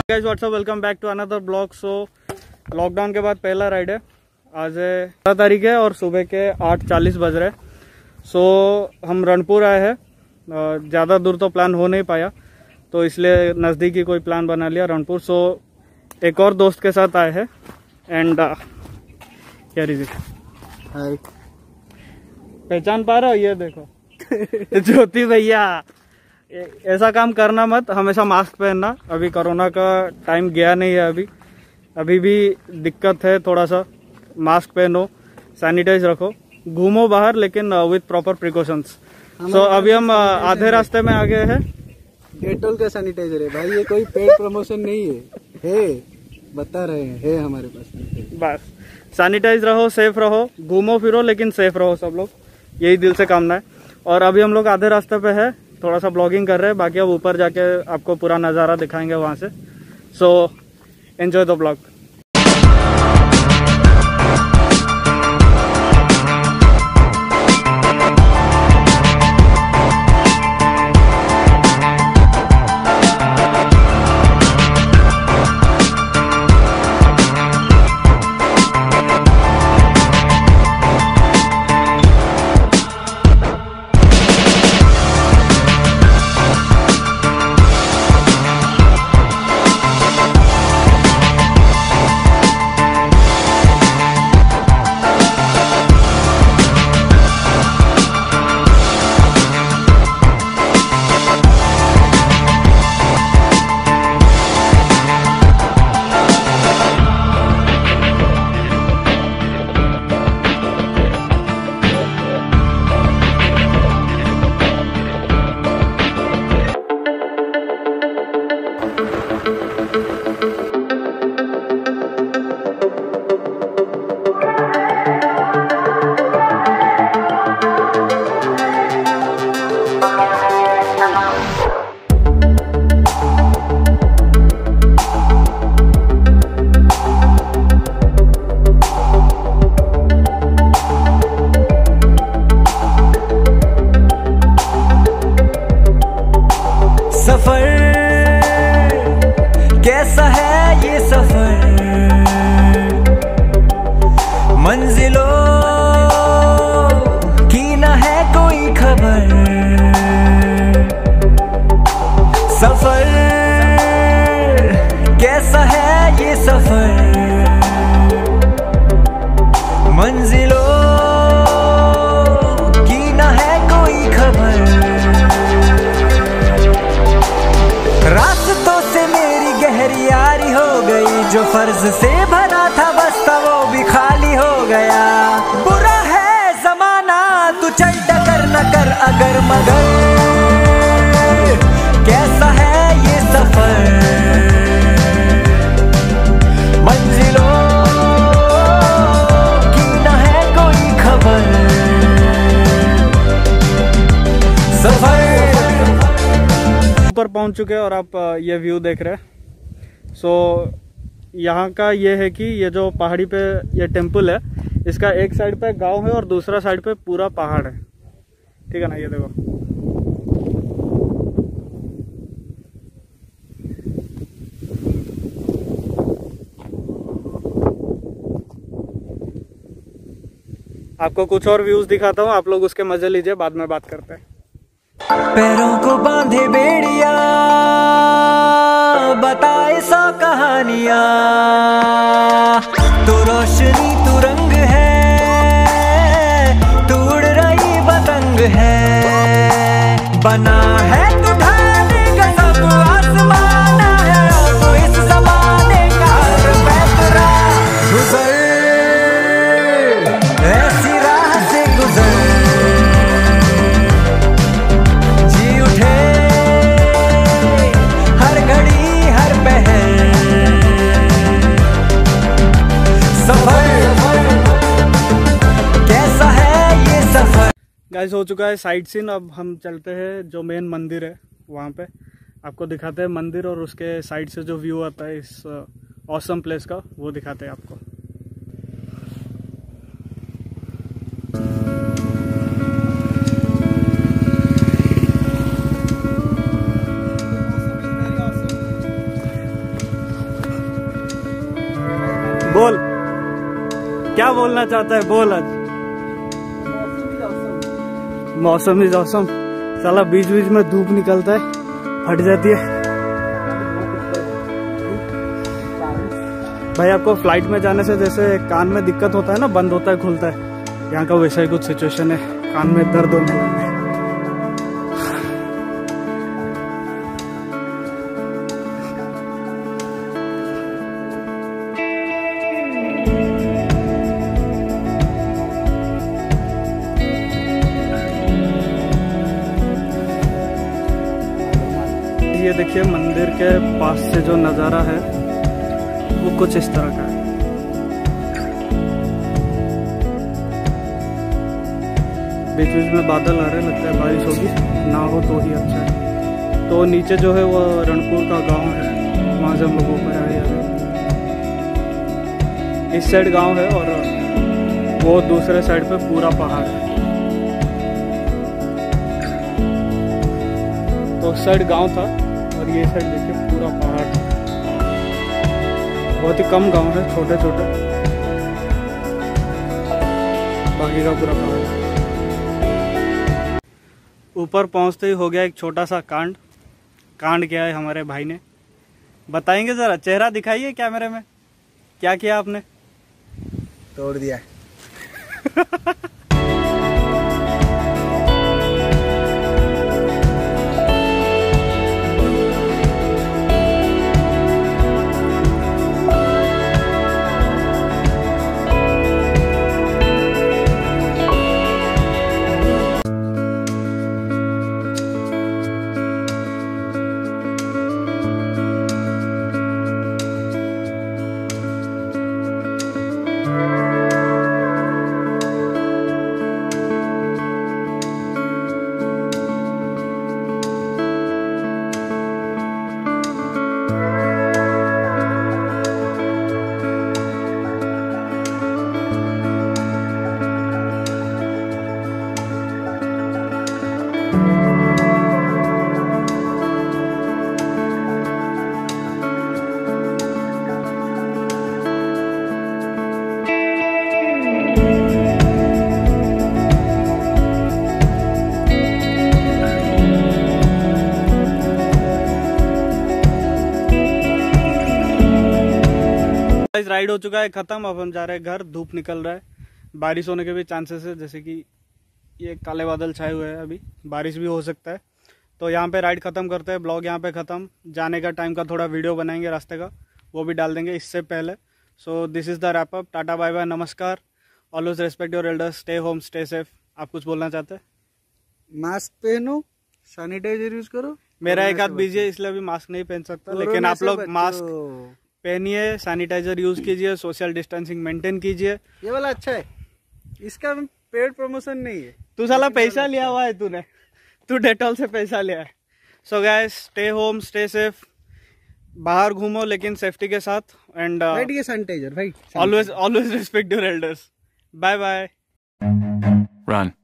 Guys what's up, welcome back to another blog. So lockdown के बाद पहला राइड है। आज है 12 तारीख है और सुबह के 8:40 बज रहे। सो हम रणपुर आए हैं। ज़्यादा दूर तो प्लान हो नहीं पाया, तो इसलिए नज़दीकी कोई प्लान बना लिया रणपुर। सो एक और दोस्त के साथ आए हैं and here is it. Hi, पहचान पा रहे हो? ये देखो ज्योति भैया। ऐसा काम करना मत, हमेशा मास्क पहनना। अभी कोरोना का टाइम गया नहीं है, अभी भी दिक्कत है थोड़ा सा। मास्क पहनो, सैनिटाइज रखो, घूमो बाहर, लेकिन विथ प्रॉपर प्रिकॉशंस। सो अभी हम आधे रास्ते में आ गए हैं। डेटॉल का सैनिटाइजर है भाई, ये कोई पेड प्रमोशन नहीं है, बता रहे हैं, है हमारे पास। बस सैनिटाइज रहो, सेफ रहो, घूमो फिरो, लेकिन सेफ रहो सब लोग, यही दिल से कामना है। और अभी हम लोग आधे रास्ते पे है, थोड़ा सा ब्लॉगिंग कर रहे हैं, बाकी अब ऊपर जाके आपको पूरा नज़ारा दिखाएंगे वहाँ से। So enjoy the blog. सफर कैसा है ये सफर, मंजिलों की न है कोई खबर। सफर कैसा है ये सफर, मंजिलों की न है कोई खबर। रास्तों से मेरी गहरी यारी हो गई, जो फर्ज से भरा था बस्ता वो भी खाली हो गया। बुरा है जमाना, तू चल डगर न कर अगर मगर। कैसा है ये सफर, मंजिलों की न है कोई खबर। सफर ऊपर पहुंच चुके हैं और आप ये व्यू देख रहे हैं। सो यहाँ का ये है कि ये जो पहाड़ी पे ये टेम्पल है, इसका एक साइड पे गांव है और दूसरा साइड पे पूरा पहाड़ है। ठीक है ना, ये देखो। आपको कुछ और व्यूज दिखाता हूँ, आप लोग उसके मजे लीजिए, बाद में बात करते हैं। पैरों को बांधे बेड़िया, बताए सौ कहानियां। तू रोशनी तू रंग है, तू उड़ रही पतंग है। बना है तू ढाले का सब आसमान है, तो इस जमाने का हर पैतरा। गुजर ऐसी राह से गुजर, गाइस हो चुका है साइट सीन। अब हम चलते हैं जो मेन मंदिर है वहाँ पे, आपको दिखाते हैं मंदिर और उसके साइड से जो व्यू आता है इस ऑसम प्लेस का, वो दिखाते हैं आपको। क्या बोलना चाहता है, बोल आज। मौसम इज ऑसम। साला बीच बीच में धूप निकलता है, फट जाती है। भाई आपको फ्लाइट में जाने से जैसे कान में दिक्कत होता है ना, बंद होता है खुलता है, यहाँ का वैसा ही कुछ सिचुएशन है, कान में दर्द होने लगा है। ये देखिए मंदिर के पास से जो नज़ारा है वो कुछ इस तरह का है। बीच बीच में बादल आ रहे, लगता है बारिश होगी, ना हो तो ही अच्छा है। तो नीचे जो है वो रणपुर का गांव है, वहाँ से हम लोग ऊपर आए हैं। इस साइड गांव है और वो दूसरे साइड पे पूरा पहाड़ है। तो उस साइड गांव था और ये साइड देखिए पूरा पहाड़। बहुत ही कम गांव है, छोटे छोटे, बाकी का पूरा पहाड़। ऊपर पहुंचते ही हो गया एक छोटा सा कांड किया है हमारे भाई ने। बताएंगे जरा, चेहरा दिखाइए कैमरे में, क्या किया आपने? तोड़ दिया। राइड हो चुका है खत्म, अब हम जा रहे हैं घर। धूप निकल रहा है, बारिश होने के भी चांसेस है, जैसे कि ये काले बादल छाए हुए हैं, अभी बारिश भी हो सकता है। तो यहाँ पे राइड खत्म करते हैं, ब्लॉग यहाँ पे खत्म। जाने का टाइम का थोड़ा वीडियो बनाएंगे रास्ते का, वो भी डाल देंगे इससे पहले। So this is the wrap up. Tata bye bye, नमस्कार। Always respect your elders, stay home, stay safe. आप कुछ बोलना चाहते हैं? मास्क पहनो, सैनिटाइजर यूज करो। मेरा एक हाथ बिजी है इसलिए अभी मास्क नहीं पहन सकता, लेकिन आप लोग मास्क पहनिए, सैनिटाइजर यूज कीजिए, सोशल डिस्टेंसिंग मेंटेन कीजिए। ये वाला अच्छा है, इसका पेड प्रमोशन नहीं है। तू साला पैसा लिया हुआ है, तू डेटॉल से पैसा लिया है। So guys, stay home, stay safe. बाहर घूमो लेकिन सेफ्टी के साथ, एंड सैनिटाइजर भाई, always respect your elders. Bye bye. Run.